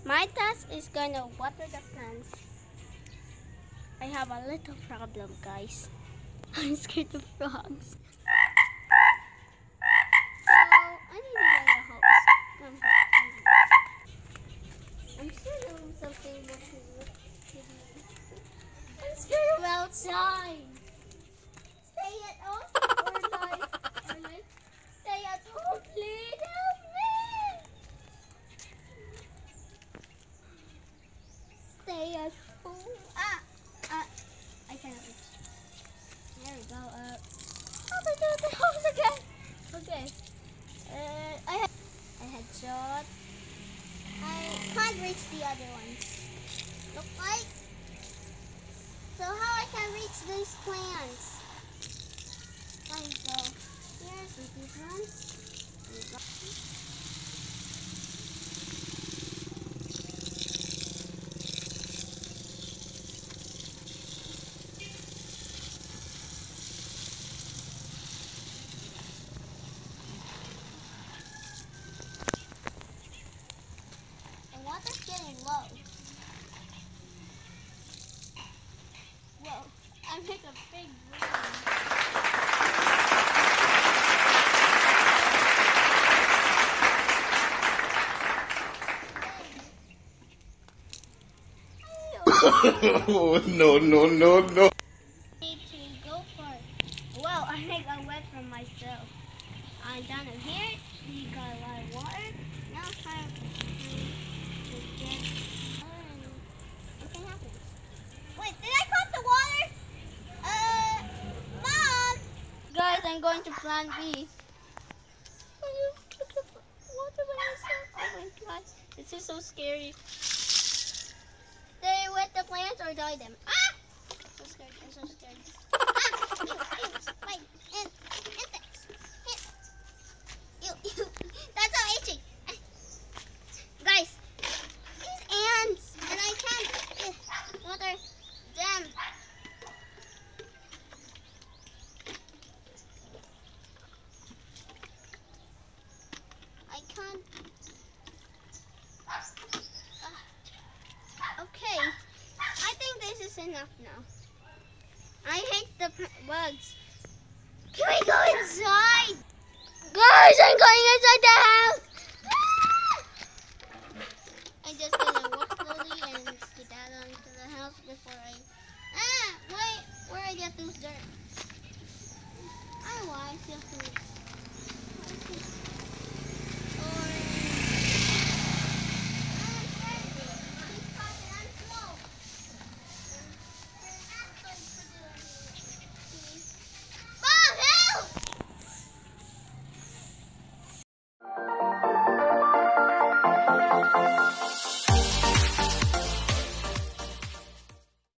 My task is gonna water the plants. I have a little problem, guys. I'm scared of frogs. So, I need to get a hose. Come here. I'm scared of something I'm scared of outside. Stay at home or like stay at home, please help me. Stay at home. I cannot reach. There we go. How do I do the hose again? Okay. I had shot. I can't reach the other ones. Look like. So how I can reach these plants? So here's these ones. And water's getting low. Whoa, I make a big Oh, no. Need to go for it. Wow, I make a wet for myself. I'm down in here. We got a lot of water. Now it's time to get nothing happens. Wait, did I cut the water? Mom! Guys, I'm going to plan B. Can you put the water by myself? Oh my god, this is so scary. Stay with the plants or die them. Ah! So scared, I'm so scared. Wait, insects. Ew. That's so itchy. Guys, these ants, and I can't water them. I can't. Okay, I think this is enough now. I hate the bugs. Can we go inside? Guys, I'm going inside the house. I'm just gonna walk slowly and skedaddle into the house before wait, where I get those dirt? I don't know why I feel food.